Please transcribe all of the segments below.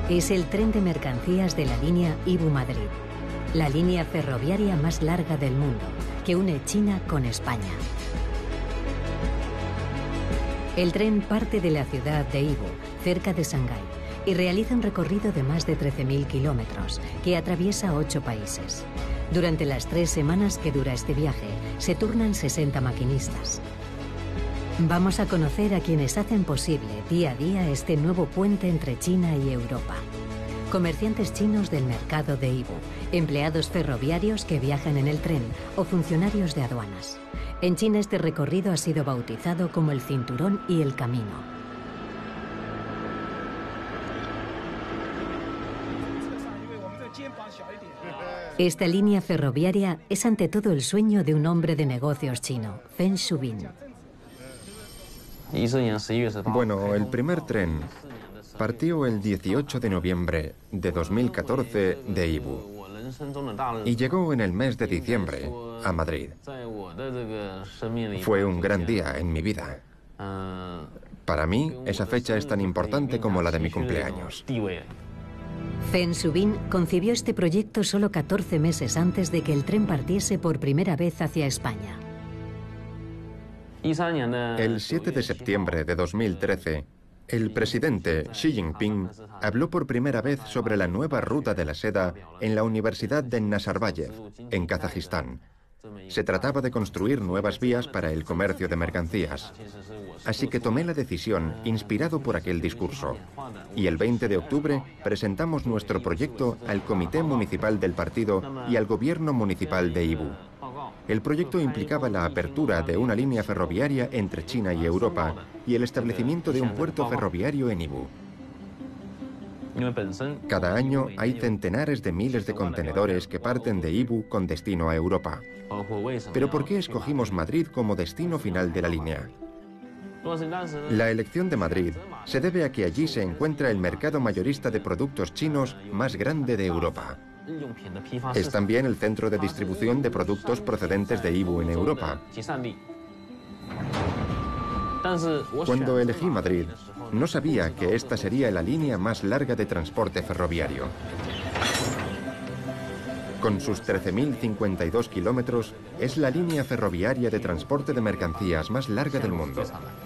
Es el tren de mercancías de la línea Ibu-Madrid, la línea ferroviaria más larga del mundo, que une China con España. El tren parte de la ciudad de Ibu, cerca de Shanghái, y realiza un recorrido de más de 13.000 kilómetros, que atraviesa 8 países. Durante las 3 semanas que dura este viaje, se turnan 60 maquinistas. Vamos a conocer a quienes hacen posible día a día este nuevo puente entre China y Europa. Comerciantes chinos del mercado de Ibu, empleados ferroviarios que viajan en el tren o funcionarios de aduanas. En China este recorrido ha sido bautizado como el Cinturón y el Camino. Esta línea ferroviaria es ante todo el sueño de un hombre de negocios chino, Feng Shubin. Bueno, el primer tren partió el 18 de noviembre de 2014 de Ibu y llegó en el mes de diciembre a Madrid. Fue un gran día en mi vida. Para mí, esa fecha es tan importante como la de mi cumpleaños. Feng Shubin concibió este proyecto solo 14 meses antes de que el tren partiese por primera vez hacia España. El 7 de septiembre de 2013, el presidente Xi Jinping habló por primera vez sobre la nueva ruta de la seda en la Universidad de Nazarbayev, en Kazajistán. Se trataba de construir nuevas vías para el comercio de mercancías. Así que tomé la decisión inspirado por aquel discurso. Y el 20 de octubre presentamos nuestro proyecto al Comité Municipal del Partido y al Gobierno Municipal de Ibu. El proyecto implicaba la apertura de una línea ferroviaria entre China y Europa y el establecimiento de un puerto ferroviario en Ibu. Cada año hay centenares de miles de contenedores que parten de Ibu con destino a Europa. ¿Pero por qué escogimos Madrid como destino final de la línea? La elección de Madrid se debe a que allí se encuentra el mercado mayorista de productos chinos más grande de Europa. Es también el centro de distribución de productos procedentes de Ibu en Europa. Cuando elegí Madrid, no sabía que esta sería la línea más larga de transporte ferroviario. Con sus 13.052 kilómetros, es la línea ferroviaria de transporte de mercancías más larga del mundo.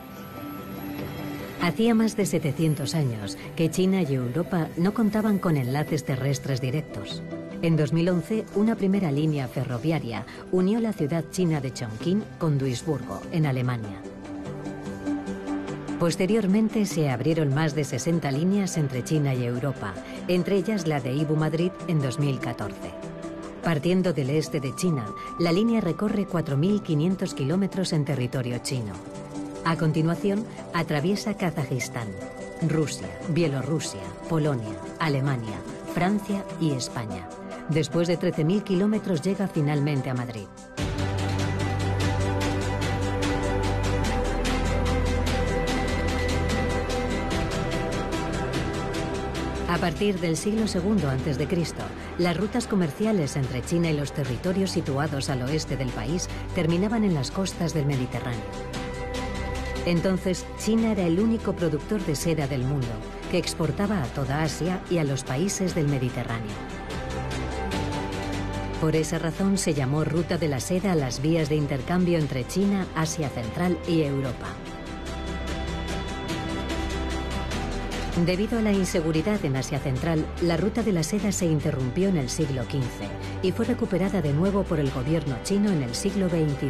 Hacía más de 700 años que China y Europa no contaban con enlaces terrestres directos. En 2011, una primera línea ferroviaria unió la ciudad china de Chongqing con Duisburgo, en Alemania. Posteriormente se abrieron más de 60 líneas entre China y Europa, entre ellas la de Ibu-Madrid en 2014. Partiendo del este de China, la línea recorre 4.500 kilómetros en territorio chino. A continuación, atraviesa Kazajistán, Rusia, Bielorrusia, Polonia, Alemania, Francia y España. Después de 13.000 kilómetros llega finalmente a Madrid. A partir del siglo II a.C., las rutas comerciales entre China y los territorios situados al oeste del país terminaban en las costas del Mediterráneo. Entonces, China era el único productor de seda del mundo, que exportaba a toda Asia y a los países del Mediterráneo. Por esa razón se llamó Ruta de la Seda a las vías de intercambio entre China, Asia Central y Europa. Debido a la inseguridad en Asia Central, la Ruta de la Seda se interrumpió en el siglo XV y fue recuperada de nuevo por el gobierno chino en el siglo XXI.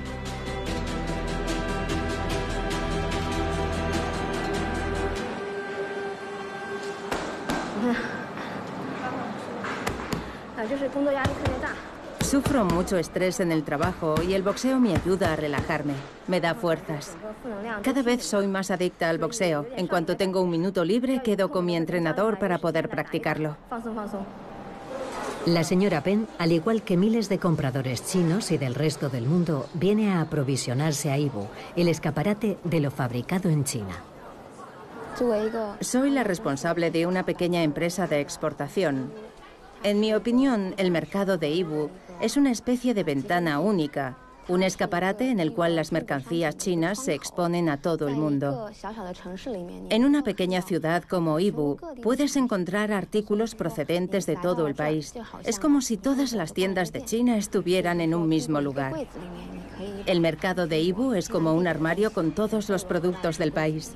Sufro mucho estrés en el trabajo y el boxeo me ayuda a relajarme. Me da fuerzas. Cada vez soy más adicta al boxeo. En cuanto tengo un minuto libre, quedo con mi entrenador para poder practicarlo. La señora Pen, al igual que miles de compradores chinos y del resto del mundo, viene a aprovisionarse a Ibu, el escaparate de lo fabricado en China. Soy la responsable de una pequeña empresa de exportación. En mi opinión, el mercado de Ibu es una especie de ventana única un escaparate en el cual las mercancías chinas se exponen a todo el mundo. En una pequeña ciudad como Yiwu puedes encontrar artículos procedentes de todo el país. Es como si todas las tiendas de China estuvieran en un mismo lugar. El mercado de Yiwu es como un armario con todos los productos del país.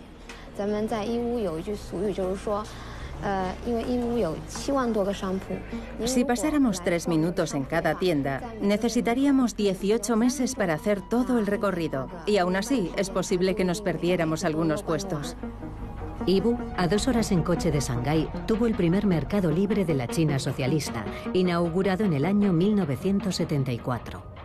Si pasáramos 3 minutos en cada tienda, necesitaríamos 18 meses para hacer todo el recorrido. Y aún así, es posible que nos perdiéramos algunos puestos. Yiwu, a 2 horas en coche de Shanghái, tuvo el primer mercado libre de la China socialista, inaugurado en el año 1974.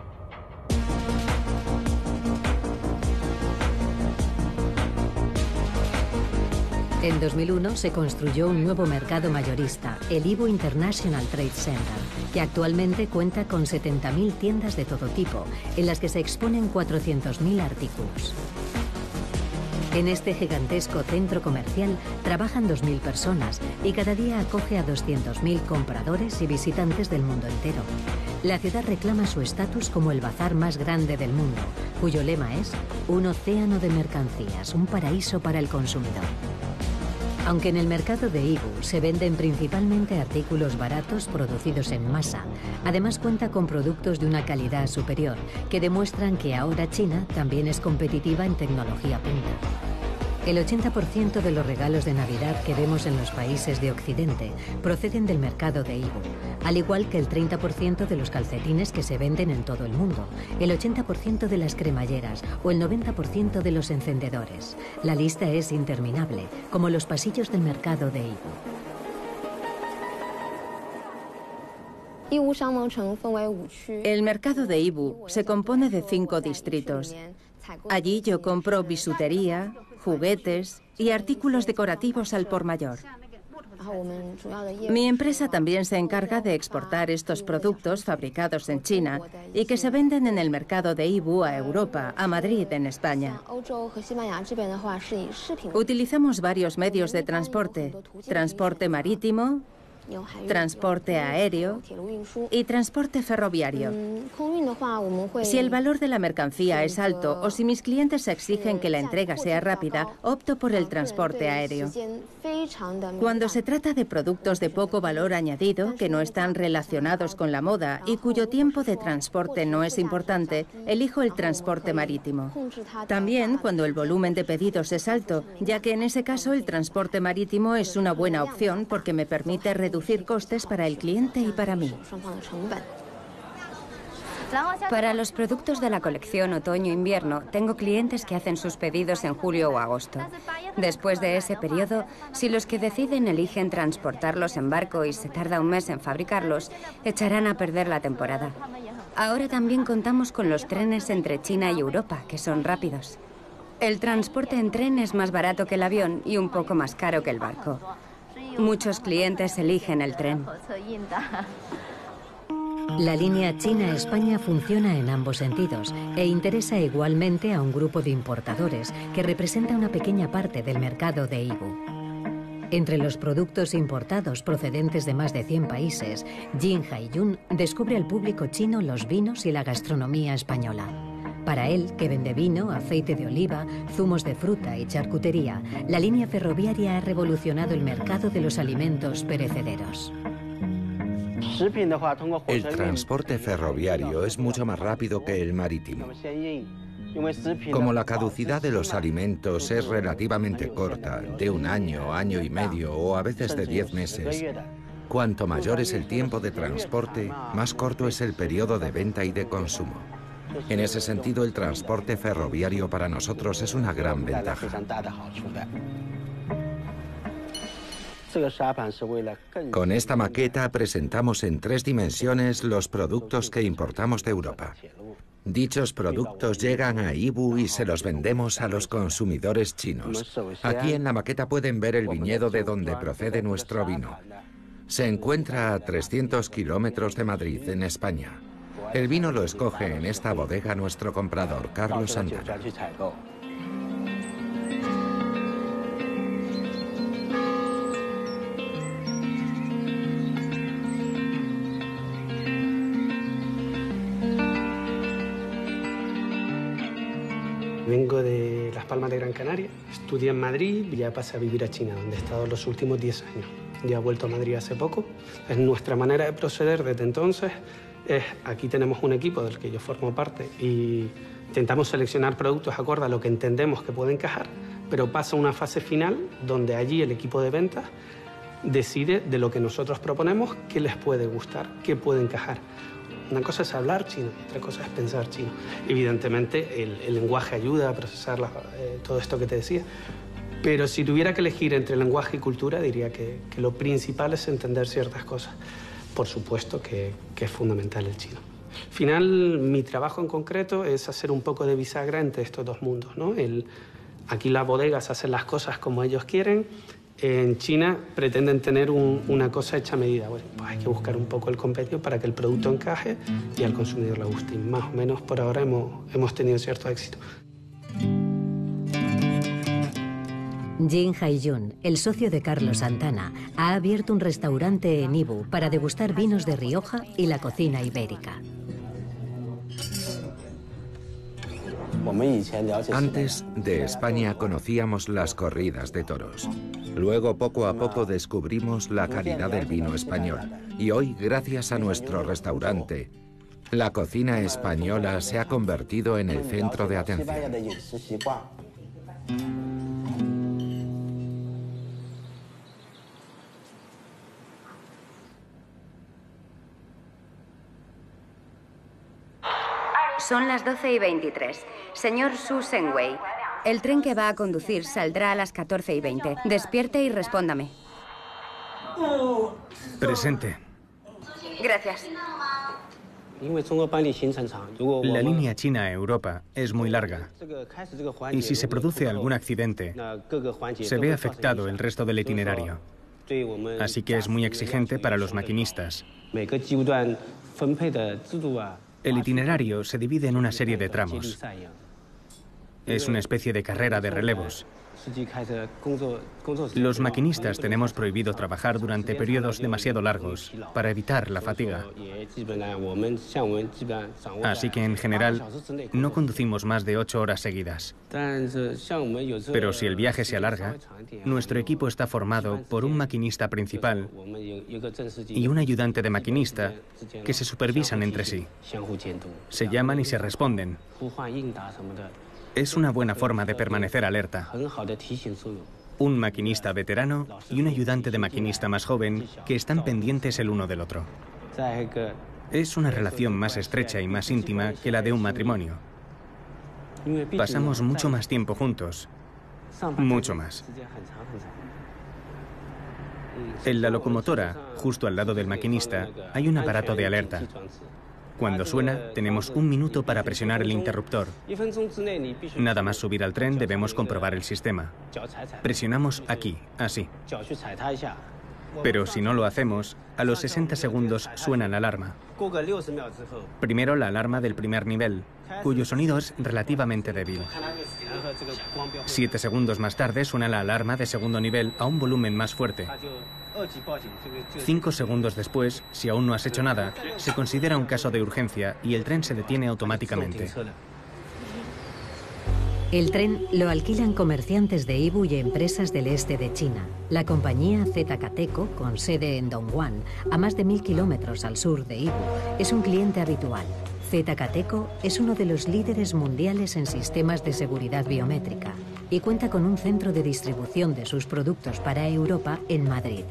En 2001 se construyó un nuevo mercado mayorista, el Yiwu International Trade Center, que actualmente cuenta con 70.000 tiendas de todo tipo, en las que se exponen 400.000 artículos. En este gigantesco centro comercial trabajan 2.000 personas y cada día acoge a 200.000 compradores y visitantes del mundo entero. La ciudad reclama su estatus como el bazar más grande del mundo, cuyo lema es un océano de mercancías, un paraíso para el consumidor. Aunque en el mercado de Yiwu se venden principalmente artículos baratos producidos en masa, además cuenta con productos de una calidad superior que demuestran que ahora China también es competitiva en tecnología punta. El 80% de los regalos de Navidad que vemos en los países de Occidente proceden del mercado de Yiwu, al igual que el 30% de los calcetines que se venden en todo el mundo, el 80% de las cremalleras o el 90% de los encendedores. La lista es interminable, como los pasillos del mercado de Yiwu. El mercado de Yiwu se compone de 5 distritos. Allí yo compro bisutería, juguetes y artículos decorativos al por mayor. Mi empresa también se encarga de exportar estos productos fabricados en China y que se venden en el mercado de Yiwu a Europa, a Madrid, en España. Utilizamos varios medios de transporte: transporte marítimo, transporte aéreo y transporte ferroviario. Si el valor de la mercancía es alto o si mis clientes exigen que la entrega sea rápida, opto por el transporte aéreo. Cuando se trata de productos de poco valor añadido, que no están relacionados con la moda y cuyo tiempo de transporte no es importante, elijo el transporte marítimo. También cuando el volumen de pedidos es alto, ya que en ese caso el transporte marítimo es una buena opción porque me permite reducir costes para el cliente y para mí. Para los productos de la colección otoño-invierno, tengo clientes que hacen sus pedidos en julio o agosto. Después de ese periodo, si los que deciden eligen transportarlos en barco y se tarda un mes en fabricarlos, echarán a perder la temporada. Ahora también contamos con los trenes entre China y Europa, que son rápidos. El transporte en tren es más barato que el avión y un poco más caro que el barco. Muchos clientes eligen el tren. La línea China-España funciona en ambos sentidos e interesa igualmente a un grupo de importadores que representa una pequeña parte del mercado de Yiwu. Entre los productos importados procedentes de más de 100 países, Jin Haiyun descubre al público chino los vinos y la gastronomía española. Para él, que vende vino, aceite de oliva, zumos de fruta y charcutería, la línea ferroviaria ha revolucionado el mercado de los alimentos perecederos. El transporte ferroviario es mucho más rápido que el marítimo. Como la caducidad de los alimentos es relativamente corta, de 1 año, año y medio o a veces de 10 meses, cuanto mayor es el tiempo de transporte, más corto es el periodo de venta y de consumo. En ese sentido, el transporte ferroviario para nosotros es una gran ventaja. Con esta maqueta presentamos en 3 dimensiones los productos que importamos de Europa. Dichos productos llegan a Yiwu y se los vendemos a los consumidores chinos. Aquí en la maqueta pueden ver el viñedo de donde procede nuestro vino. Se encuentra a 300 kilómetros de Madrid, en España. El vino lo escoge en esta bodega nuestro comprador, Carlos Santana. vengo de Las Palmas de Gran Canaria, estudié en Madrid y ya pasé a vivir a China, donde he estado los últimos 10 años. Ya he vuelto a Madrid hace poco. Es nuestra manera de proceder desde entonces. Aquí tenemos un equipo del que yo formo parte y intentamos seleccionar productos acorde a lo que entendemos que puede encajar, pero pasa una fase final donde allí el equipo de ventas decide de lo que nosotros proponemos qué les puede gustar, qué puede encajar. Una cosa es hablar chino, otra cosa es pensar chino. Evidentemente el lenguaje ayuda a procesar todo esto que te decía, pero si tuviera que elegir entre lenguaje y cultura diría que lo principal es entender ciertas cosas. Por supuesto que es fundamental el chino. Al final, mi trabajo en concreto es hacer un poco de bisagra entre estos dos mundos, ¿no? Aquí las bodegas hacen las cosas como ellos quieren. En China pretenden tener una cosa hecha a medida. Bueno, pues hay que buscar un poco el compendio para que el producto encaje y al consumidor le guste. Y más o menos por ahora hemos tenido cierto éxito. Jin Haiyun, el socio de Carlos Santana, ha abierto un restaurante en Yiwu para degustar vinos de Rioja y la cocina ibérica. Antes de España conocíamos las corridas de toros. Luego, poco a poco, descubrimos la calidad del vino español. Y hoy, gracias a nuestro restaurante, la cocina española se ha convertido en el centro de atención. Son las 12:23. Señor Su Sengwei, el tren que va a conducir saldrá a las 14:20. Despierte y respóndame. Presente. Gracias. La línea China-Europa es muy larga y si se produce algún accidente, se ve afectado el resto del itinerario. Así que es muy exigente para los maquinistas. El itinerario se divide en una serie de tramos. Es una especie de carrera de relevos. Los maquinistas tenemos prohibido trabajar durante periodos demasiado largos para evitar la fatiga. Así que, en general, no conducimos más de 8 horas seguidas. Pero si el viaje se alarga, nuestro equipo está formado por un maquinista principal y un ayudante de maquinista que se supervisan entre sí. Se llaman y se responden. Es una buena forma de permanecer alerta. Un maquinista veterano y un ayudante de maquinista más joven que están pendientes el uno del otro. Es una relación más estrecha y más íntima que la de un matrimonio. Pasamos mucho más tiempo juntos. Mucho más. En la locomotora, justo al lado del maquinista, hay un aparato de alerta. Cuando suena, tenemos 1 minuto para presionar el interruptor. Nada más subir al tren, debemos comprobar el sistema. Presionamos aquí, así. Pero si no lo hacemos, a los 60 segundos suena la alarma. Primero la alarma del primer nivel, cuyo sonido es relativamente débil. 7 segundos más tarde suena la alarma de segundo nivel a un volumen más fuerte. 5 segundos después, si aún no has hecho nada, se considera un caso de urgencia y el tren se detiene automáticamente. El tren lo alquilan comerciantes de Yiwu y empresas del este de China. La compañía ZKTECO, con sede en Dongguan, a más de 1000 kilómetros al sur de Yiwu, es un cliente habitual. ZKTECO es uno de los líderes mundiales en sistemas de seguridad biométrica y cuenta con un centro de distribución de sus productos para Europa en Madrid.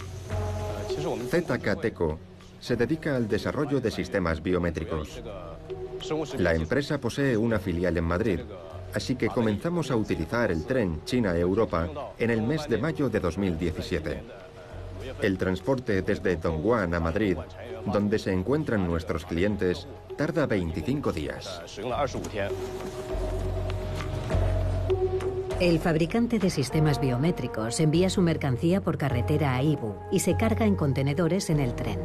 ZKTECO se dedica al desarrollo de sistemas biométricos. La empresa posee una filial en Madrid, así que comenzamos a utilizar el tren China-Europa en el mes de mayo de 2017. El transporte desde Dongguan a Madrid, donde se encuentran nuestros clientes, tarda 25 días. El fabricante de sistemas biométricos envía su mercancía por carretera a Yiwu y se carga en contenedores en el tren.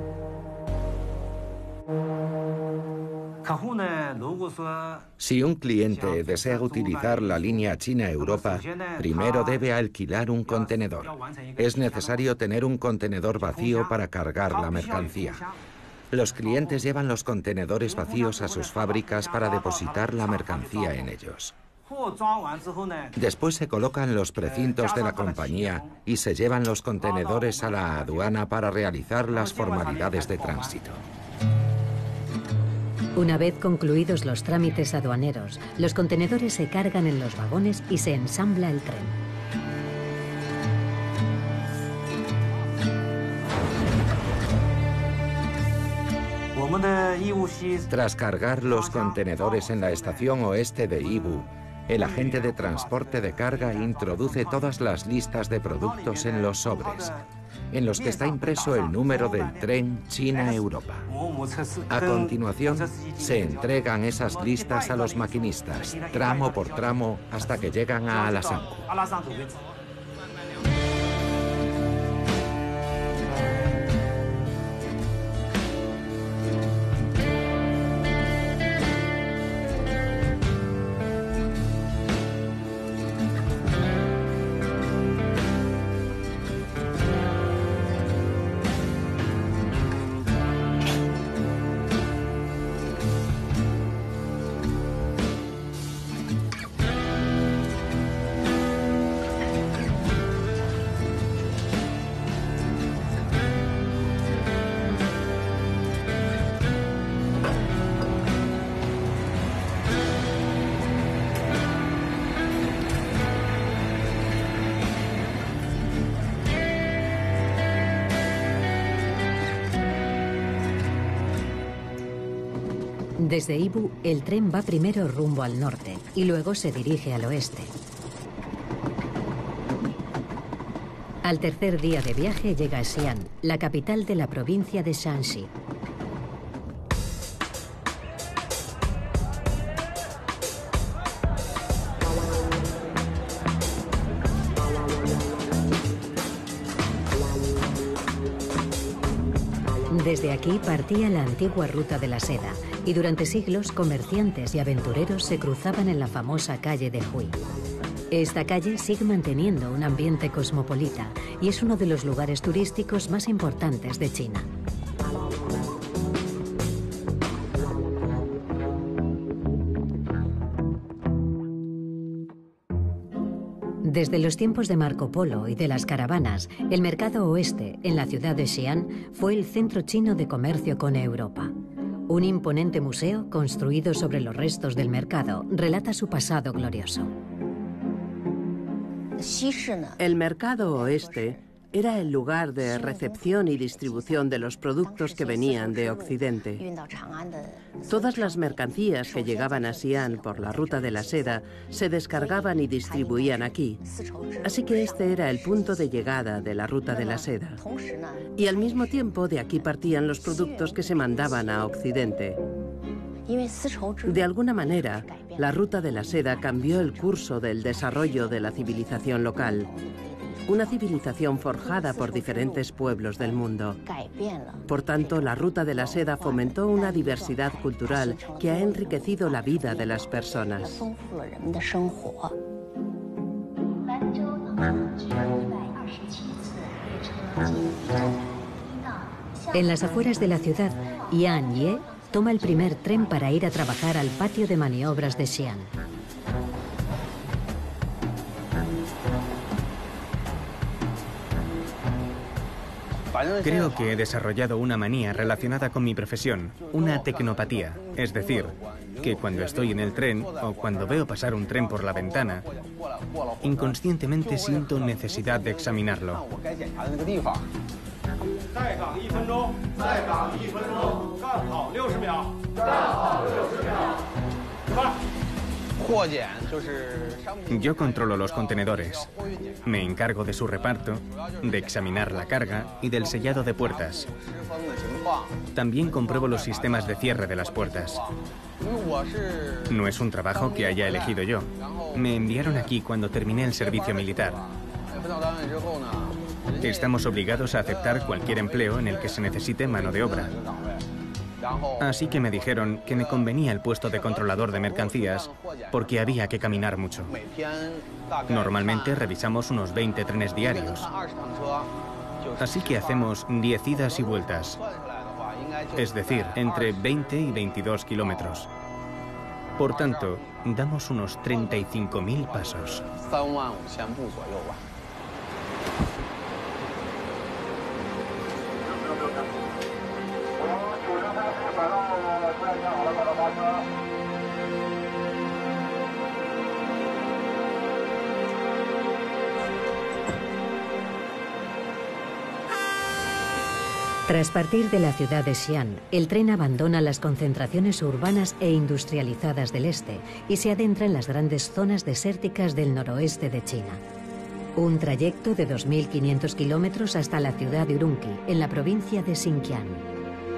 Si un cliente desea utilizar la línea China-Europa, primero debe alquilar un contenedor. Es necesario tener un contenedor vacío para cargar la mercancía. Los clientes llevan los contenedores vacíos a sus fábricas para depositar la mercancía en ellos. Después se colocan los precintos de la compañía y se llevan los contenedores a la aduana para realizar las formalidades de tránsito. Una vez concluidos los trámites aduaneros, los contenedores se cargan en los vagones y se ensambla el tren. Tras cargar los contenedores en la estación oeste de Yiwu, el agente de transporte de carga introduce todas las listas de productos en los sobres, en los que está impreso el número del tren China-Europa. A continuación, se entregan esas listas a los maquinistas, tramo por tramo, hasta que llegan a Alasanku. Desde Yiwu, el tren va primero rumbo al norte y luego se dirige al oeste. Al tercer día de viaje llega a Xi'an, la capital de la provincia de Shanxi. Desde aquí partía la antigua ruta de la seda y durante siglos comerciantes y aventureros se cruzaban en la famosa calle de Hui. Esta calle sigue manteniendo un ambiente cosmopolita y es uno de los lugares turísticos más importantes de China. Desde los tiempos de Marco Polo y de las caravanas, el mercado oeste, en la ciudad de Xi'an, fue el centro chino de comercio con Europa. Un imponente museo, construido sobre los restos del mercado, relata su pasado glorioso. El mercado oeste era el lugar de recepción y distribución de los productos que venían de Occidente. Todas las mercancías que llegaban a Xi'an por la ruta de la seda se descargaban y distribuían aquí. Así que este era el punto de llegada de la ruta de la seda. Y al mismo tiempo de aquí partían los productos que se mandaban a Occidente. De alguna manera, la ruta de la seda cambió el curso del desarrollo de la civilización local. Una civilización forjada por diferentes pueblos del mundo. Por tanto, la ruta de la seda fomentó una diversidad cultural que ha enriquecido la vida de las personas. En las afueras de la ciudad, Yan Ye toma el primer tren para ir a trabajar al patio de maniobras de Xi'an. Creo que he desarrollado una manía relacionada con mi profesión, una tecnopatía. Es decir, que cuando estoy en el tren o cuando veo pasar un tren por la ventana, inconscientemente siento necesidad de examinarlo. Yo controlo los contenedores. Me encargo de su reparto, de examinar la carga y del sellado de puertas. También compruebo los sistemas de cierre de las puertas. No es un trabajo que haya elegido yo. Me enviaron aquí cuando terminé el servicio militar. Estamos obligados a aceptar cualquier empleo en el que se necesite mano de obra. Así que me dijeron que me convenía el puesto de controlador de mercancías porque había que caminar mucho. Normalmente revisamos unos 20 trenes diarios. Así que hacemos 10 idas y vueltas. Es decir, entre 20 y 22 kilómetros. Por tanto, damos unos 35.000 pasos. Tras partir de la ciudad de Xi'an, el tren abandona las concentraciones urbanas e industrializadas del este y se adentra en las grandes zonas desérticas del noroeste de China. Un trayecto de 2.500 kilómetros hasta la ciudad de Urumqi, en la provincia de Xinjiang.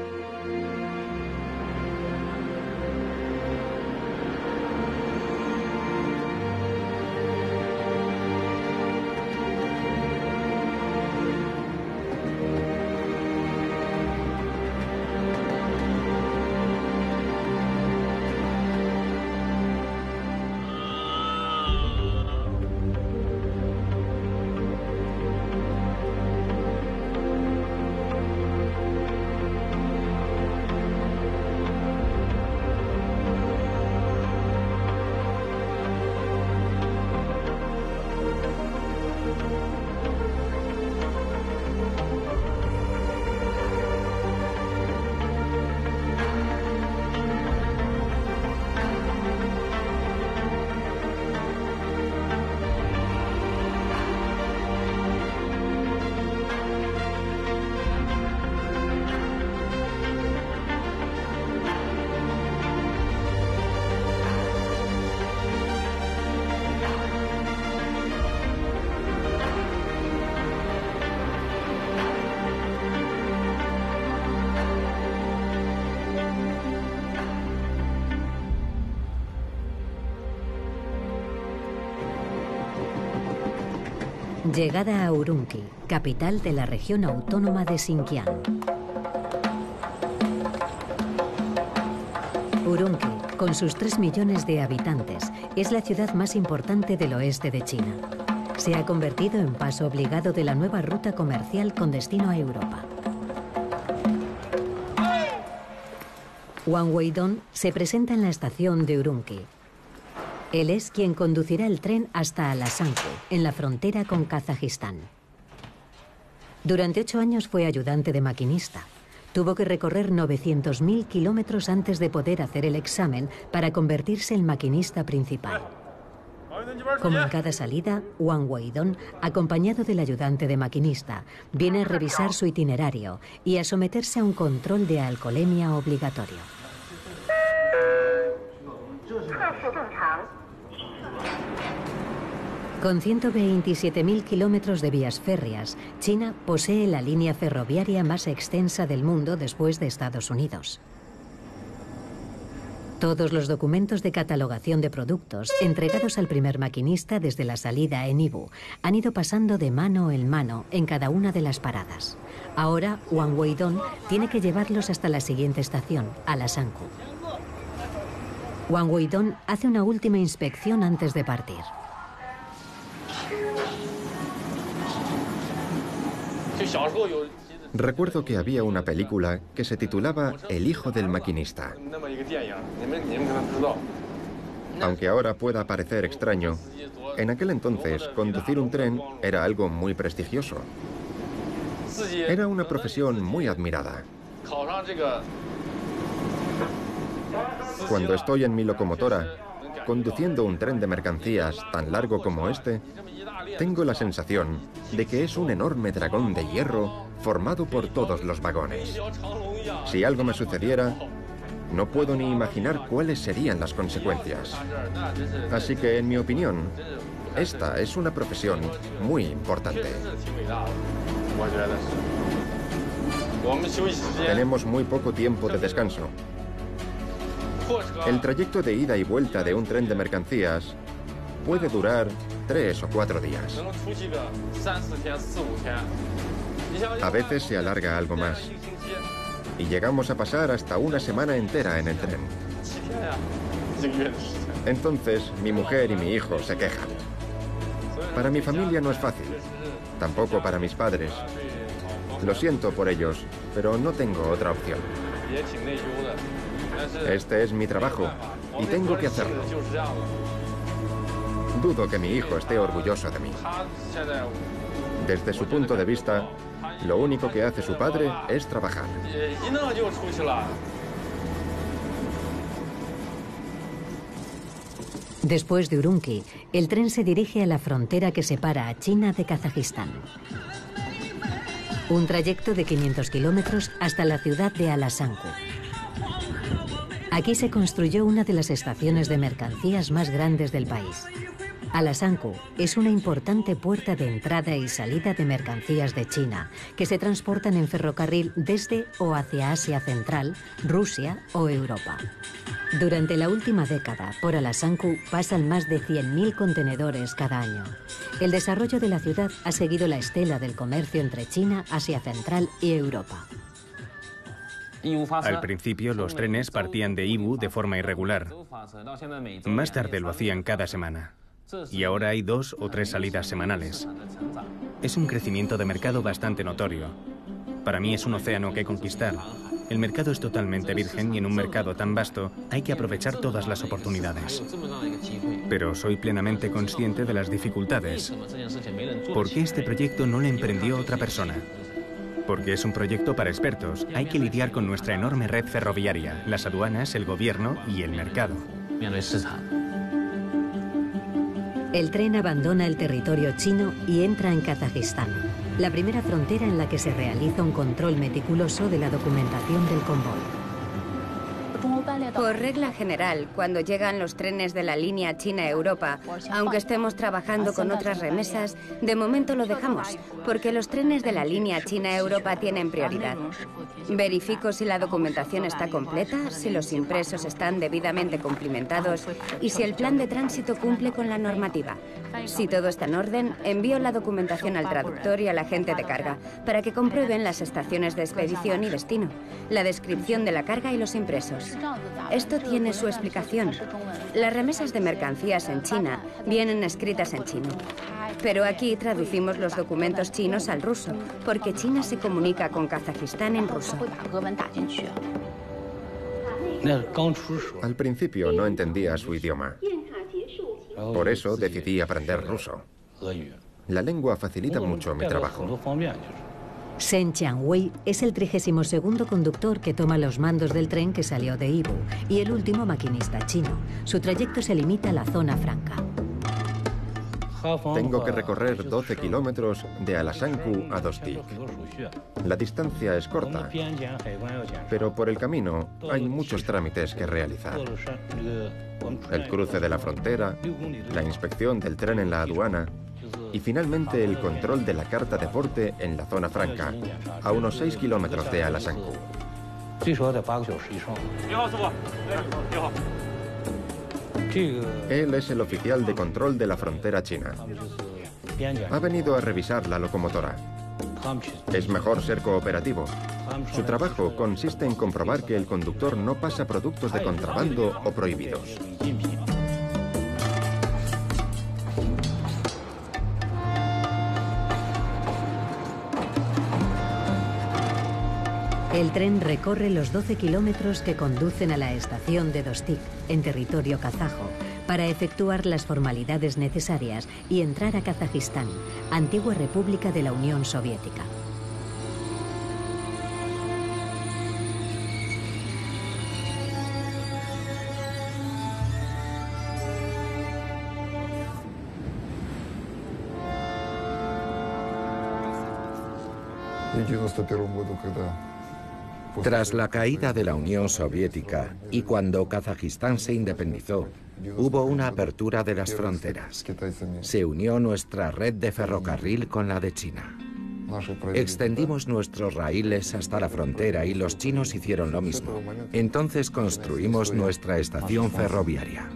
Llegada a Urumqi, capital de la región autónoma de Xinjiang. Urumqi, con sus 3 millones de habitantes, es la ciudad más importante del oeste de China. Se ha convertido en paso obligado de la nueva ruta comercial con destino a Europa. Wang Weidong se presenta en la estación de Urumqi. Él es quien conducirá el tren hasta Alasanku, en la frontera con Kazajistán. Durante 8 años fue ayudante de maquinista. Tuvo que recorrer 900.000 kilómetros antes de poder hacer el examen para convertirse en maquinista principal. Como en cada salida, Wang Weidong, acompañado del ayudante de maquinista, viene a revisar su itinerario y a someterse a un control de alcoholemia obligatorio. Con 127.000 kilómetros de vías férreas, China posee la línea ferroviaria más extensa del mundo después de Estados Unidos. Todos los documentos de catalogación de productos entregados al primer maquinista desde la salida en Yiwu han ido pasando de mano en mano en cada una de las paradas. Ahora, Wang Weidong tiene que llevarlos hasta la siguiente estación, Alasanku. Wang Weidong hace una última inspección antes de partir. Recuerdo que había una película que se titulaba El hijo del maquinista. Aunque ahora pueda parecer extraño, en aquel entonces conducir un tren era algo muy prestigioso. Era una profesión muy admirada. Cuando estoy en mi locomotora, conduciendo un tren de mercancías tan largo como este, tengo la sensación de que es un enorme dragón de hierro formado por todos los vagones. Si algo me sucediera, no puedo ni imaginar cuáles serían las consecuencias. Así que, en mi opinión, esta es una profesión muy importante. Tenemos muy poco tiempo de descanso. El trayecto de ida y vuelta de un tren de mercancías puede durar 3 o 4 días. A veces se alarga algo más. Y llegamos a pasar hasta una semana entera en el tren. Entonces, mi mujer y mi hijo se quejan. Para mi familia no es fácil. Tampoco para mis padres. Lo siento por ellos, pero no tengo otra opción. Este es mi trabajo y tengo que hacerlo. Dudo que mi hijo esté orgulloso de mí. Desde su punto de vista, lo único que hace su padre es trabajar. Después de Ürümqi, el tren se dirige a la frontera que separa a China de Kazajistán. Un trayecto de 500 kilómetros hasta la ciudad de Alasanku. Aquí se construyó una de las estaciones de mercancías más grandes del país. Alasanku es una importante puerta de entrada y salida de mercancías de China, que se transportan en ferrocarril desde o hacia Asia Central, Rusia o Europa. Durante la última década, por Alasanku pasan más de 100.000 contenedores cada año. El desarrollo de la ciudad ha seguido la estela del comercio entre China, Asia Central y Europa. Al principio, los trenes partían de Yiwu de forma irregular. Más tarde lo hacían cada semana. Y ahora hay 2 o 3 salidas semanales. Es un crecimiento de mercado bastante notorio. Para mí es un océano que conquistar. El mercado es totalmente virgen y en un mercado tan vasto hay que aprovechar todas las oportunidades. Pero soy plenamente consciente de las dificultades. ¿Por qué este proyecto no lo emprendió otra persona? Porque es un proyecto para expertos. Hay que lidiar con nuestra enorme red ferroviaria, las aduanas, el gobierno y el mercado. El tren abandona el territorio chino y entra en Kazajistán, la primera frontera en la que se realiza un control meticuloso de la documentación del convoy. Por regla general, cuando llegan los trenes de la línea China-Europa, aunque estemos trabajando con otras remesas, de momento lo dejamos, porque los trenes de la línea China-Europa tienen prioridad. Verifico si la documentación está completa, si los impresos están debidamente cumplimentados y si el plan de tránsito cumple con la normativa. Si todo está en orden, envío la documentación al traductor y al agente de carga para que comprueben las estaciones de expedición y destino, la descripción de la carga y los impresos. Esto tiene su explicación. Las remesas de mercancías en China vienen escritas en chino. Pero aquí traducimos los documentos chinos al ruso, porque China se comunica con Kazajistán en ruso. Al principio no entendía su idioma. Por eso decidí aprender ruso. La lengua facilita mucho mi trabajo. Shen Qiangwei es el 32º conductor que toma los mandos del tren que salió de Yiwu y el último maquinista chino. Su trayecto se limita a la zona franca. Tengo que recorrer 12 kilómetros de Alasanku a Dostik. La distancia es corta, pero por el camino hay muchos trámites que realizar. El cruce de la frontera, la inspección del tren en la aduana y finalmente el control de la carta de porte en la zona franca, a unos 6 kilómetros de Alasanku. Él es el oficial de control de la frontera china. Ha venido a revisar la locomotora. Es mejor ser cooperativo. Su trabajo consiste en comprobar que el conductor no pasa productos de contrabando o prohibidos. El tren recorre los 12 kilómetros que conducen a la estación de Dostik, en territorio kazajo, para efectuar las formalidades necesarias y entrar a Kazajistán, antigua república de la Unión Soviética. Tras la caída de la Unión Soviética y cuando Kazajistán se independizó, hubo una apertura de las fronteras. Se unió nuestra red de ferrocarril con la de China. Extendimos nuestros raíles hasta la frontera y los chinos hicieron lo mismo. Entonces construimos nuestra estación ferroviaria.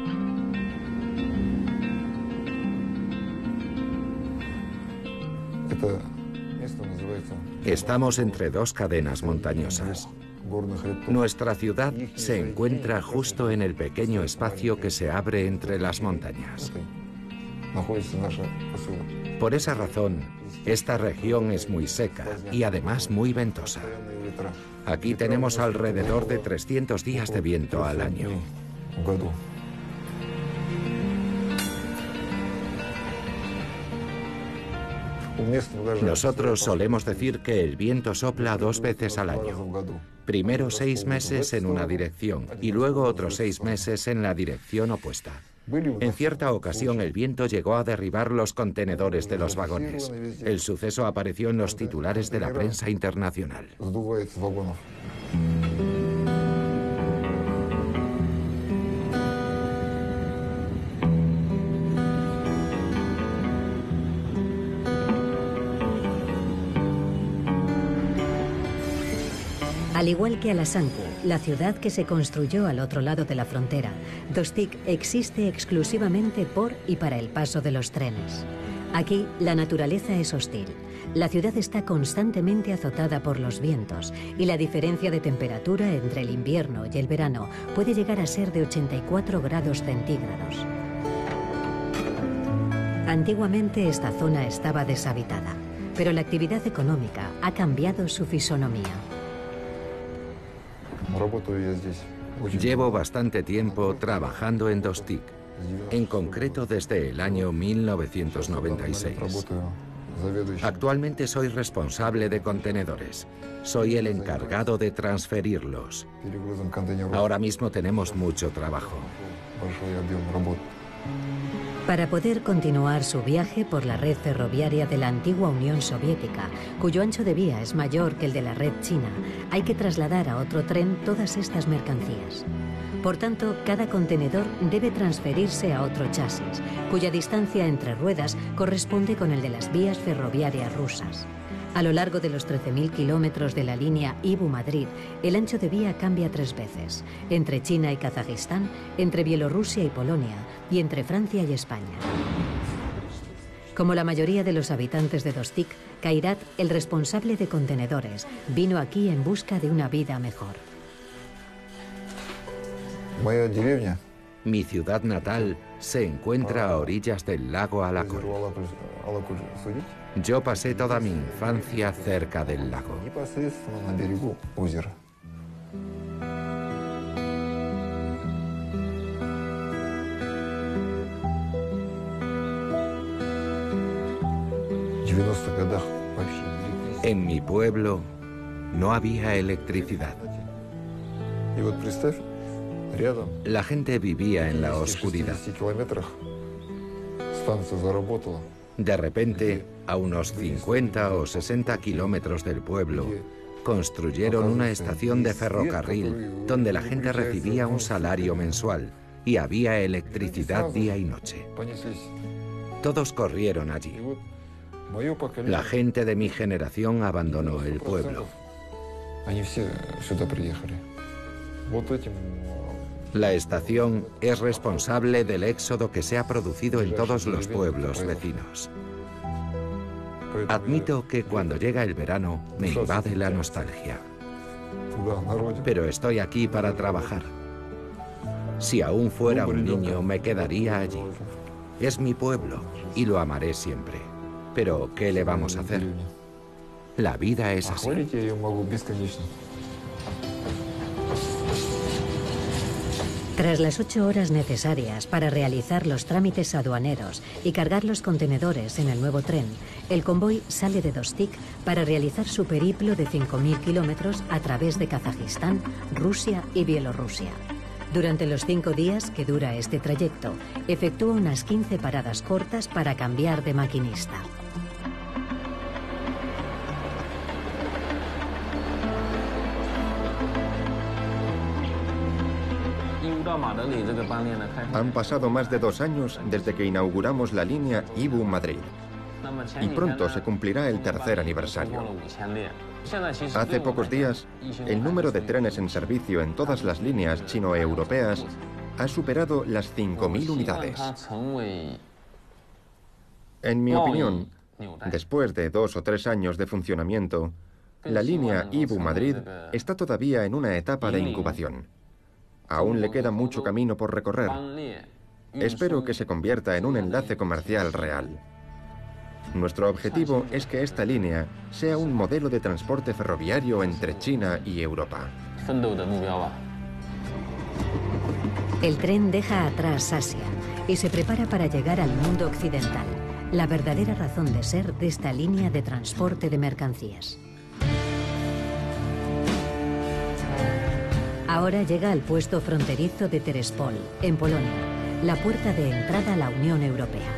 Estamos entre 2 cadenas montañosas. Nuestra ciudad se encuentra justo en el pequeño espacio que se abre entre las montañas. Por esa razón, esta región es muy seca y además muy ventosa. Aquí tenemos alrededor de 300 días de viento al año. Nosotros solemos decir que el viento sopla 2 veces al año. Primero 6 meses en una dirección y luego otros 6 meses en la dirección opuesta. En cierta ocasión el viento llegó a derribar los contenedores de los vagones. El suceso apareció en los titulares de la prensa internacional. Al igual que Alasanku, la ciudad que se construyó al otro lado de la frontera, Dostik existe exclusivamente por y para el paso de los trenes. Aquí, la naturaleza es hostil. La ciudad está constantemente azotada por los vientos y la diferencia de temperatura entre el invierno y el verano puede llegar a ser de 84 grados centígrados. Antiguamente esta zona estaba deshabitada, pero la actividad económica ha cambiado su fisonomía. Llevo bastante tiempo trabajando en Dostik, en concreto desde el año 1996. Actualmente soy responsable de contenedores. Soy el encargado de transferirlos. Ahora mismo tenemos mucho trabajo. Para poder continuar su viaje por la red ferroviaria de la antigua Unión Soviética, cuyo ancho de vía es mayor que el de la red china, hay que trasladar a otro tren todas estas mercancías. Por tanto, cada contenedor debe transferirse a otro chasis, cuya distancia entre ruedas corresponde con el de las vías ferroviarias rusas. A lo largo de los 13.000 kilómetros de la línea Ibu-Madrid, el ancho de vía cambia 3 veces, entre China y Kazajistán, entre Bielorrusia y Polonia, y entre Francia y España. Como la mayoría de los habitantes de Dostik, Kairat, el responsable de contenedores, vino aquí en busca de una vida mejor. Mi ciudad natal se encuentra a orillas del lago Alakul. Yo pasé toda mi infancia cerca del lago. En mi pueblo no había electricidad. La gente vivía en la oscuridad. De repente, a unos 50 o 60 kilómetros del pueblo, construyeron una estación de ferrocarril donde la gente recibía un salario mensual y había electricidad día y noche. Todos corrieron allí. La gente de mi generación abandonó el pueblo. La estación es responsable del éxodo que se ha producido en todos los pueblos vecinos. Admito que cuando llega el verano me invade la nostalgia. Pero estoy aquí para trabajar. Si aún fuera un niño, me quedaría allí. Es mi pueblo y lo amaré siempre. Pero, ¿qué le vamos a hacer? La vida es así. Tras las 8 horas necesarias para realizar los trámites aduaneros y cargar los contenedores en el nuevo tren, el convoy sale de Dostik para realizar su periplo de 5.000 kilómetros a través de Kazajistán, Rusia y Bielorrusia. Durante los 5 días que dura este trayecto, efectúa unas 15 paradas cortas para cambiar de maquinista. Han pasado más de 2 años desde que inauguramos la línea Ibu-Madrid y pronto se cumplirá el 3er aniversario. Hace pocos días, el número de trenes en servicio en todas las líneas chino-europeas ha superado las 5.000 unidades. En mi opinión, después de 2 o 3 años de funcionamiento, la línea Ibu-Madrid está todavía en una etapa de incubación. Aún le queda mucho camino por recorrer. Espero que se convierta en un enlace comercial real. Nuestro objetivo es que esta línea sea un modelo de transporte ferroviario entre China y Europa. El tren deja atrás Asia y se prepara para llegar al mundo occidental, la verdadera razón de ser de esta línea de transporte de mercancías. Ahora llega al puesto fronterizo de Terespol, en Polonia, la puerta de entrada a la Unión Europea.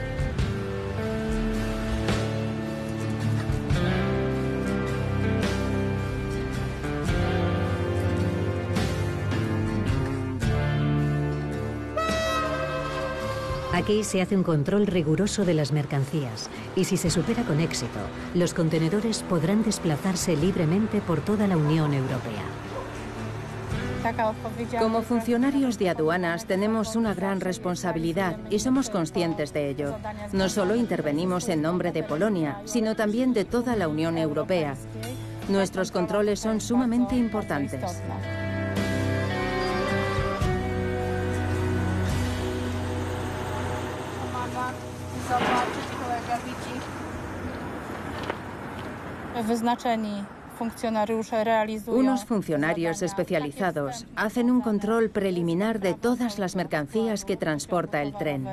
Aquí se hace un control riguroso de las mercancías y si se supera con éxito, los contenedores podrán desplazarse libremente por toda la Unión Europea. Como funcionarios de aduanas tenemos una gran responsabilidad y somos conscientes de ello. No solo intervenimos en nombre de Polonia, sino también de toda la Unión Europea. Nuestros controles son sumamente importantes. Unos funcionarios especializados hacen un control preliminar de todas las mercancías que transporta el tren.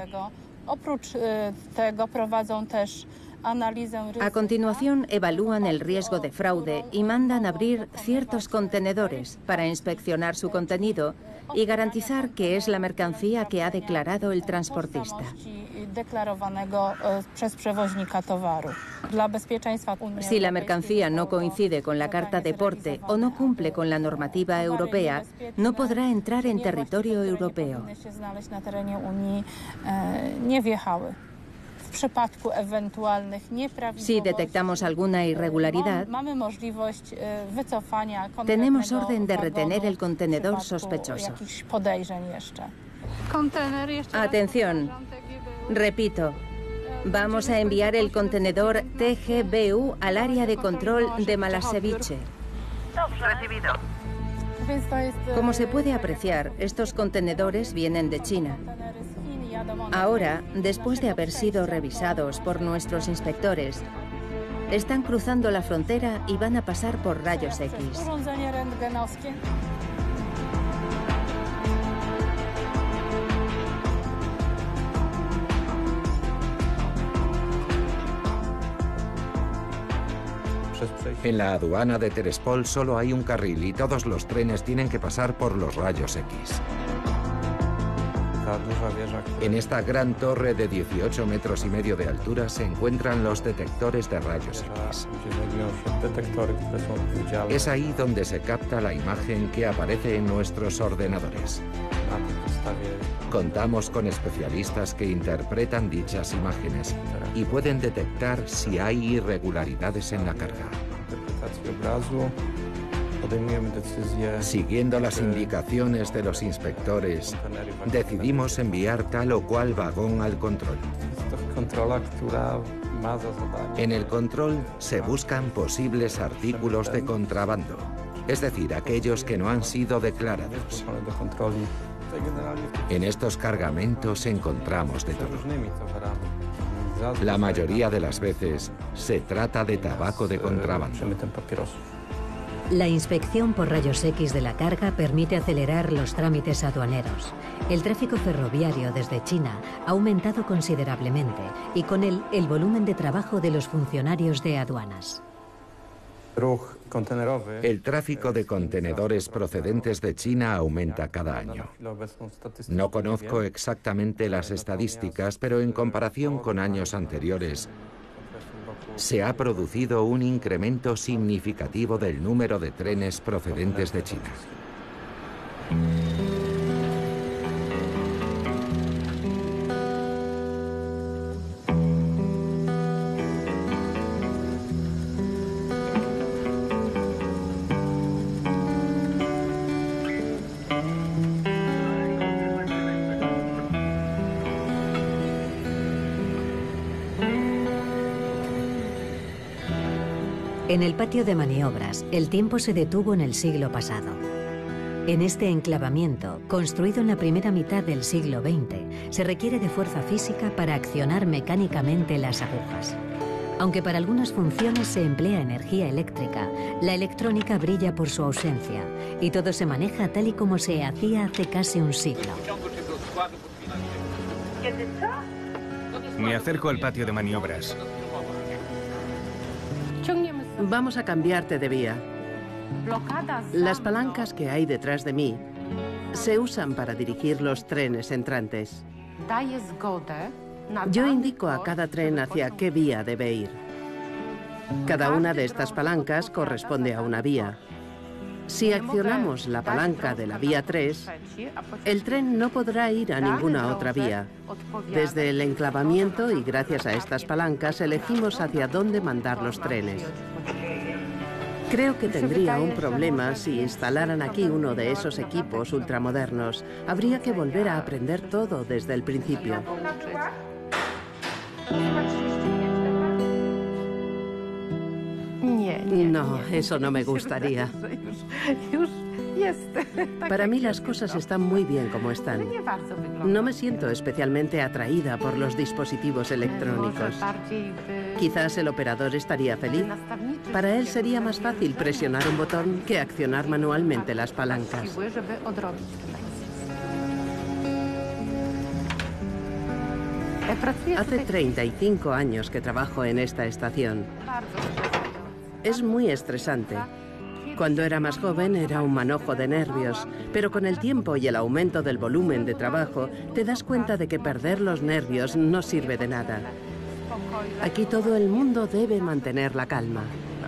A continuación, evalúan el riesgo de fraude y mandan abrir ciertos contenedores para inspeccionar su contenido y garantizar que es la mercancía que ha declarado el transportista. Si la mercancía no coincide con la carta de porte o no cumple con la normativa europea, no podrá entrar en territorio europeo. Si detectamos alguna irregularidad, tenemos orden de retener el contenedor sospechoso. Atención, repito, vamos a enviar el contenedor TGBU al área de control de Malasevice. Recibido. Como se puede apreciar, estos contenedores vienen de China. Ahora, después de haber sido revisados por nuestros inspectores, están cruzando la frontera y van a pasar por rayos X. En la aduana de Terespol solo hay un carril y todos los trenes tienen que pasar por los rayos X. En esta gran torre de 18 metros y medio de altura se encuentran los detectores de rayos X. Es ahí donde se capta la imagen que aparece en nuestros ordenadores. Contamos con especialistas que interpretan dichas imágenes y pueden detectar si hay irregularidades en la carga. Siguiendo las indicaciones de los inspectores, decidimos enviar tal o cual vagón al control. En el control se buscan posibles artículos de contrabando, es decir, aquellos que no han sido declarados. En estos cargamentos encontramos de todo. La mayoría de las veces se trata de tabaco de contrabando. La inspección por rayos X de la carga permite acelerar los trámites aduaneros. El tráfico ferroviario desde China ha aumentado considerablemente y con él el volumen de trabajo de los funcionarios de aduanas. El tráfico de contenedores procedentes de China aumenta cada año. No conozco exactamente las estadísticas, pero en comparación con años anteriores, se ha producido un incremento significativo del número de trenes procedentes de China. En el patio de maniobras, el tiempo se detuvo en el siglo pasado. En este enclavamiento, construido en la primera mitad del siglo XX, se requiere de fuerza física para accionar mecánicamente las agujas. Aunque para algunas funciones se emplea energía eléctrica, la electrónica brilla por su ausencia y todo se maneja tal y como se hacía hace casi un siglo. Me acerco al patio de maniobras. Vamos a cambiarte de vía. Las palancas que hay detrás de mí se usan para dirigir los trenes entrantes. Yo indico a cada tren hacia qué vía debe ir. Cada una de estas palancas corresponde a una vía. Si accionamos la palanca de la vía 3, el tren no podrá ir a ninguna otra vía. Desde el enclavamiento y gracias a estas palancas elegimos hacia dónde mandar los trenes. Creo que tendría un problema si instalaran aquí uno de esos equipos ultramodernos. Habría que volver a aprender todo desde el principio. No, eso no me gustaría. Para mí las cosas están muy bien como están. No me siento especialmente atraída por los dispositivos electrónicos. Quizás el operador estaría feliz. Para él sería más fácil presionar un botón que accionar manualmente las palancas. Hace 35 años que trabajo en esta estación. Es muy estresante. Cuando era más joven era un manojo de nervios, pero con el tiempo y el aumento del volumen de trabajo te das cuenta de que perder los nervios no sirve de nada. Aquí todo el mundo debe mantener la calma.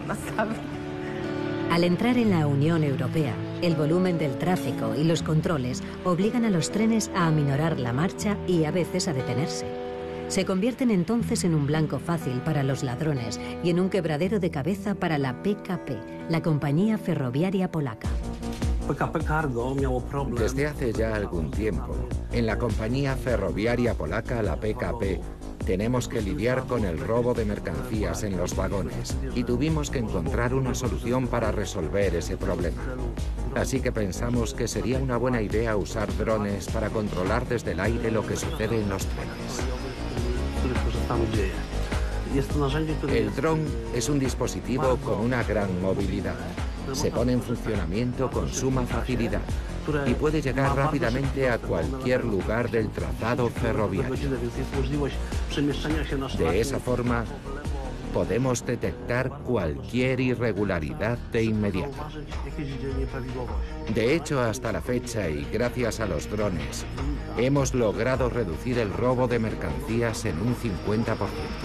Al entrar en la Unión Europea, el volumen del tráfico y los controles obligan a los trenes a aminorar la marcha y a veces a detenerse. Se convierten entonces en un blanco fácil para los ladrones y en un quebradero de cabeza para la PKP, la compañía ferroviaria polaca. Desde hace ya algún tiempo, en la compañía ferroviaria polaca, la PKP, tenemos que lidiar con el robo de mercancías en los vagones y tuvimos que encontrar una solución para resolver ese problema. Así que pensamos que sería una buena idea usar drones para controlar desde el aire lo que sucede en los trenes. El dron es un dispositivo con una gran movilidad. Se pone en funcionamiento con suma facilidad y puede llegar rápidamente a cualquier lugar del trazado ferroviario. De esa forma, podemos detectar cualquier irregularidad de inmediato. De hecho, hasta la fecha y gracias a los drones, hemos logrado reducir el robo de mercancías en un 50%.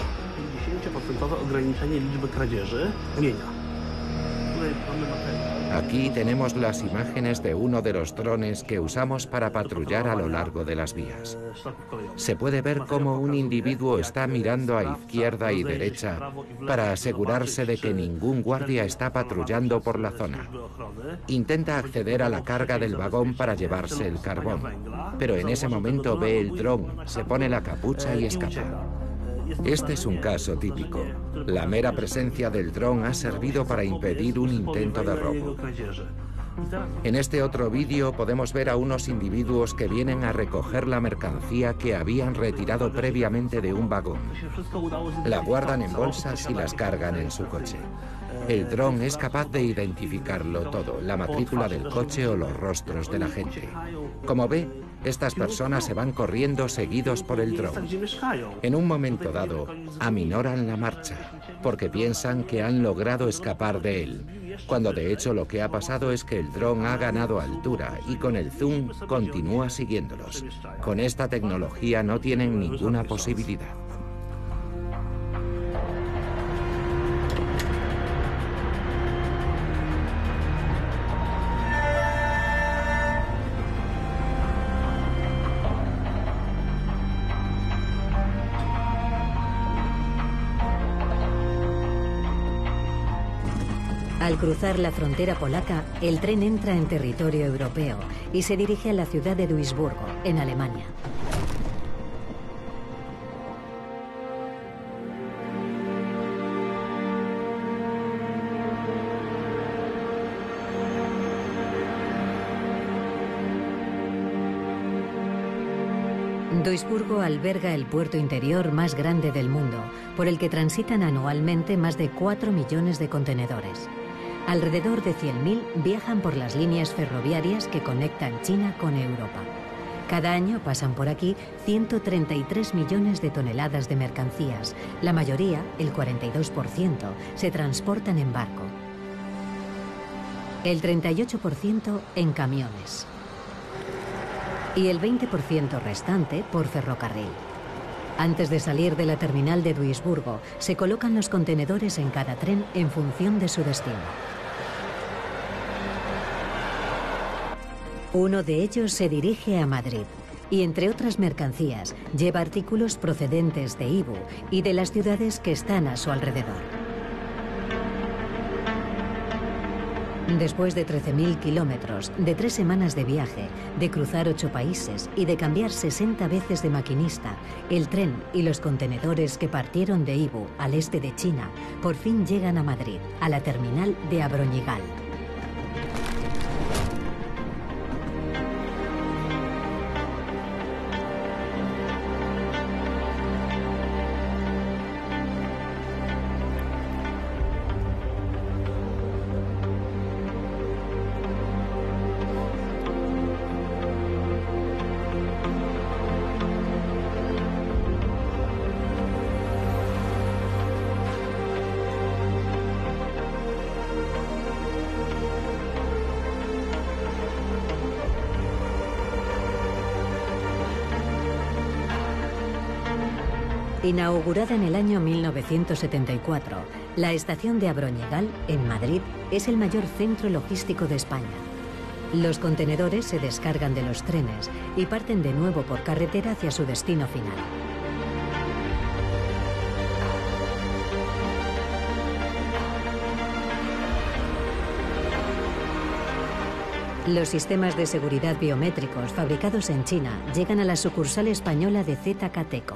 Aquí tenemos las imágenes de uno de los drones que usamos para patrullar a lo largo de las vías. Se puede ver cómo un individuo está mirando a izquierda y derecha para asegurarse de que ningún guardia está patrullando por la zona. Intenta acceder a la carga del vagón para llevarse el carbón, pero en ese momento ve el dron, se pone la capucha y escapa. Este es un caso típico. La mera presencia del dron ha servido para impedir un intento de robo. En este otro vídeo podemos ver a unos individuos que vienen a recoger la mercancía que habían retirado previamente de un vagón. La guardan en bolsas y las cargan en su coche. El dron es capaz de identificarlo todo, la matrícula del coche o los rostros de la gente. Como ve, estas personas se van corriendo seguidos por el dron. En un momento dado, aminoran la marcha, porque piensan que han logrado escapar de él, cuando de hecho lo que ha pasado es que el dron ha ganado altura y con el zoom continúa siguiéndolos. Con esta tecnología no tienen ninguna posibilidad. Al cruzar la frontera polaca, el tren entra en territorio europeo y se dirige a la ciudad de Duisburgo, en Alemania. Duisburgo alberga el puerto interior más grande del mundo, por el que transitan anualmente más de 4 millones de contenedores. Alrededor de 100.000 viajan por las líneas ferroviarias que conectan China con Europa. Cada año pasan por aquí 133 millones de toneladas de mercancías. La mayoría, el 42%, se transportan en barco. El 38% en camiones. Y el 20% restante por ferrocarril. Antes de salir de la terminal de Duisburgo, se colocan los contenedores en cada tren en función de su destino. Uno de ellos se dirige a Madrid y, entre otras mercancías, lleva artículos procedentes de Yiwu y de las ciudades que están a su alrededor. Después de 13.000 kilómetros, de 3 semanas de viaje, de cruzar 8 países y de cambiar 60 veces de maquinista, el tren y los contenedores que partieron de Yiwu al este de China por fin llegan a Madrid, a la terminal de Abroñigal. Inaugurada en el año 1974, la estación de Abroñigal, en Madrid, es el mayor centro logístico de España. Los contenedores se descargan de los trenes y parten de nuevo por carretera hacia su destino final. Los sistemas de seguridad biométricos fabricados en China llegan a la sucursal española de ZK-Teco.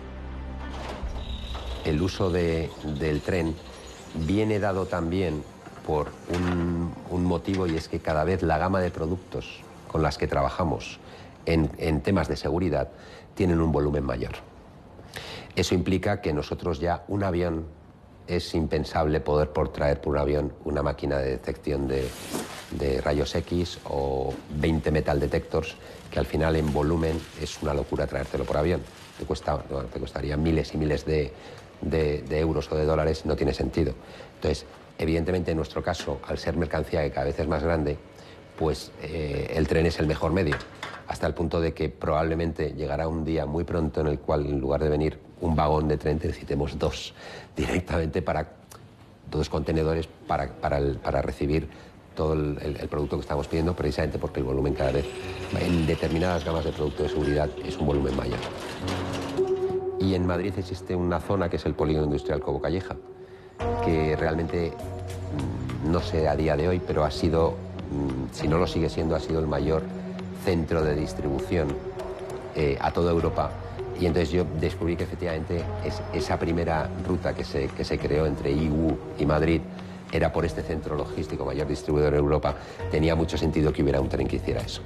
El uso del tren viene dado también por un motivo, y es que cada vez la gama de productos con las que trabajamos en temas de seguridad tienen un volumen mayor. Eso implica que nosotros ya un avión es impensable poder traer por un avión una máquina de detección de rayos X o 20 metal detectors, que al final en volumen es una locura traértelo por avión. Te costaría miles y miles de euros o de dólares, no tiene sentido. Entonces, evidentemente en nuestro caso, al ser mercancía que cada vez es más grande, pues el tren es el mejor medio, hasta el punto de que probablemente llegará un día muy pronto en el cual, en lugar de venir un vagón de tren, necesitemos dos directamente, dos contenedores para recibir todo el producto que estamos pidiendo, precisamente porque el volumen cada vez, en determinadas gamas de producto de seguridad, es un volumen mayor. Y en Madrid existe una zona que es el Polígono Industrial Cobo Calleja, que realmente, no sé a día de hoy, pero ha sido, si no lo sigue siendo, ha sido el mayor centro de distribución a toda Europa. Y entonces yo descubrí que efectivamente esa primera ruta que se creó entre Yiwu y Madrid era por este centro logístico, mayor distribuidor en Europa. Tenía mucho sentido que hubiera un tren que hiciera eso.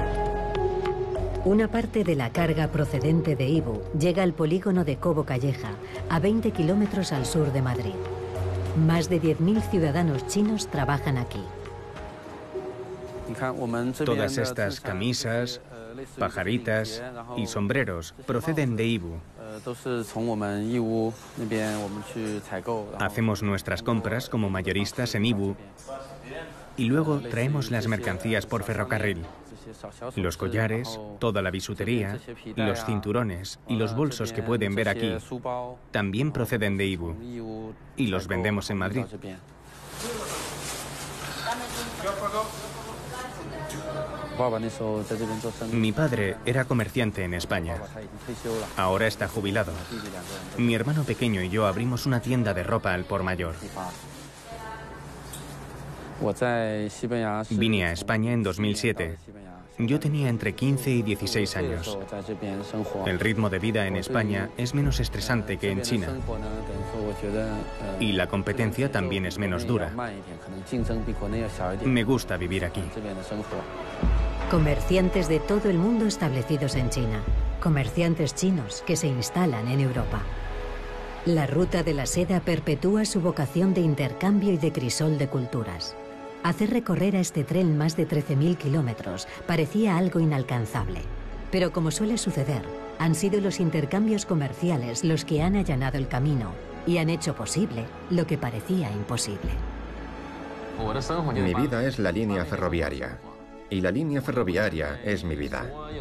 Una parte de la carga procedente de Yiwu llega al polígono de Cobo Calleja, a 20 kilómetros al sur de Madrid. Más de 10.000 ciudadanos chinos trabajan aquí. Todas estas camisas, pajaritas y sombreros proceden de Yiwu. Hacemos nuestras compras como mayoristas en Yiwu y luego traemos las mercancías por ferrocarril. Los collares, toda la bisutería, los cinturones y los bolsos que pueden ver aquí también proceden de Yiwu y los vendemos en Madrid. Mi padre era comerciante en España. Ahora está jubilado. Mi hermano pequeño y yo abrimos una tienda de ropa al por mayor. Vine a España en 2007. Yo tenía entre 15 y 16 años. El ritmo de vida en España es menos estresante que en China. Y la competencia también es menos dura. Me gusta vivir aquí. Comerciantes de todo el mundo establecidos en China. Comerciantes chinos que se instalan en Europa. La ruta de la seda perpetúa su vocación de intercambio y de crisol de culturas. Hacer recorrer a este tren más de 13.000 kilómetros parecía algo inalcanzable. Pero como suele suceder, han sido los intercambios comerciales los que han allanado el camino y han hecho posible lo que parecía imposible. Mi vida es la línea ferroviaria. Y la línea ferroviaria es mi vida.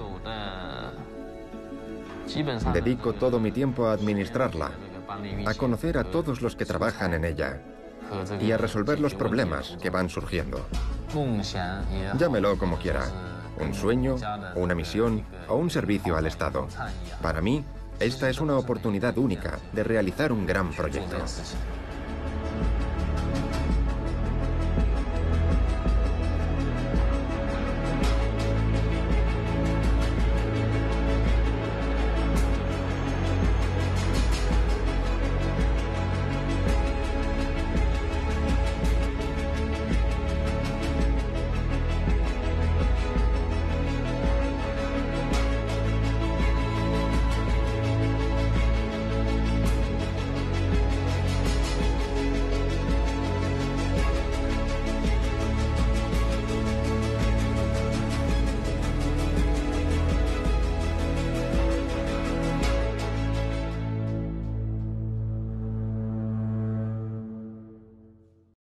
Dedico todo mi tiempo a administrarla, a conocer a todos los que trabajan en ella y a resolver los problemas que van surgiendo. Llámelo como quiera, un sueño, una misión o un servicio al Estado. Para mí, esta es una oportunidad única de realizar un gran proyecto.